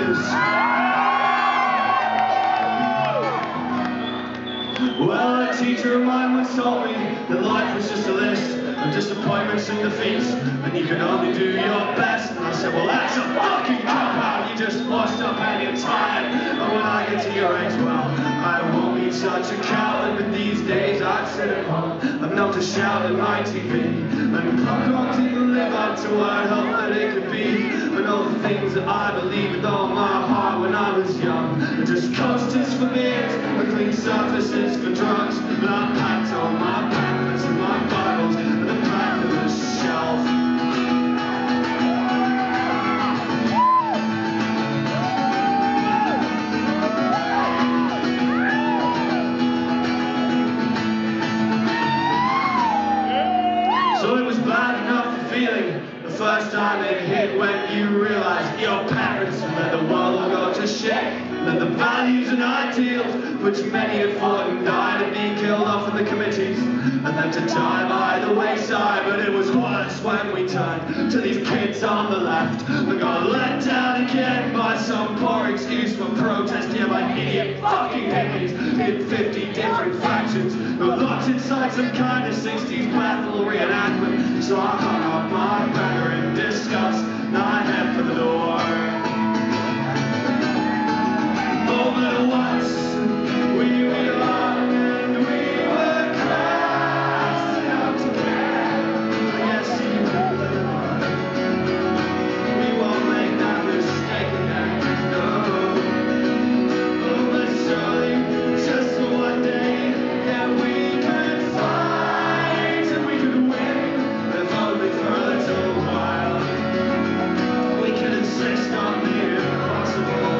is. Well, a teacher of mine once told me that life was just a list of disappointments and defeats, and you can only do your best. And I said, well, that's a fucking cop-out. You just washed up and you're tired. And when I get to your age, well, I won't be such a coward. But these days I sit at home, I'm known to shout at my TV, and punk rock didn't live up to what I hoped that it could be. And all the things that I believed with all my heart when I was young are just coasters for beers and clean surfaces for drugs. And I packed all my pamphlets and my Bibles at the back of the shelf. So it was bad enough feeling the first time it hit, when you realize your parents and that the world will go to shit, and that the values and ideals which many had fought and died are being killed off in the committees and left to die by the wayside. But it was worse when we turned to these kids on the left and got let down again by some poor excuse for protest here by idiot fucking hippies in 50 different factions who were locked inside some kind of 60s battle reenactment. So I hung up my banner in disgust and I head for the door. Oh, but once we were young and we were crashing out together. Yes, we won't make that mistake again, no. Oh, but surely, just for one day, yeah, we could fight and we could win, if only for a little while. We can insist on the impossible.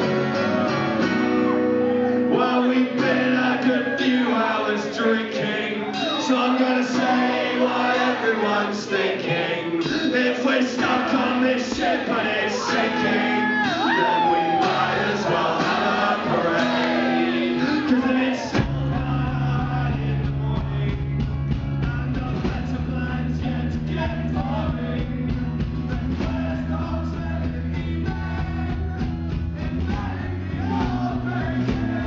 Well, we've been a good few hours drinking, so I'm gonna say what everyone's thinking. If we're stuck on this ship and it's sinking, then we might as well have a parade. 'Cause if it's still hard in the morning and no better plans yet to get boring, then where's those early men in the open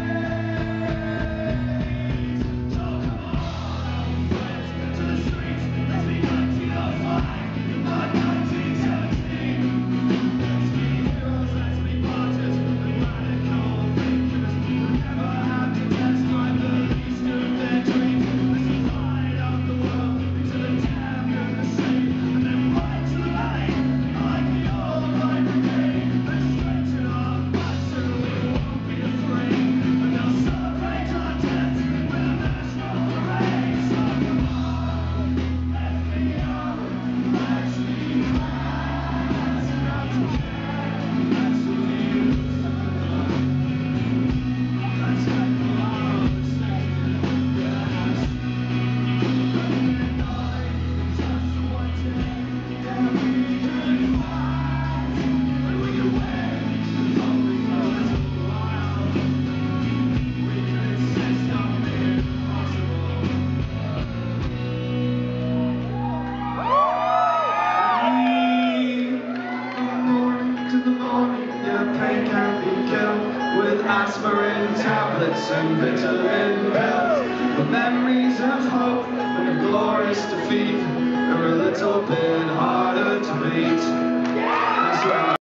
gates? So come on, old friends, to the streets, let's be 1905, not 1917. Let's be heroes, let's be martyrs, and radical thinkers who never have to describe the least of their dreams. Let's light up the world into the damn and the sea, and then right to the light, like the old right brigade. Let's stretch it our backs so we won't be afraid, and they'll celebrate our deaths with a national parade. So come on, let me young, let's be lads, not to care, let's leave. Let's let the world stay with us. Just one day, yeah, we could fight, and we could win, if only for a little while. We could insist on the impossible. To the morning, yeah, pain can be killed with aspirin tablets and vitamin pills. The memories of hope and of glorious defeat are a little bit harder to beat. That's right.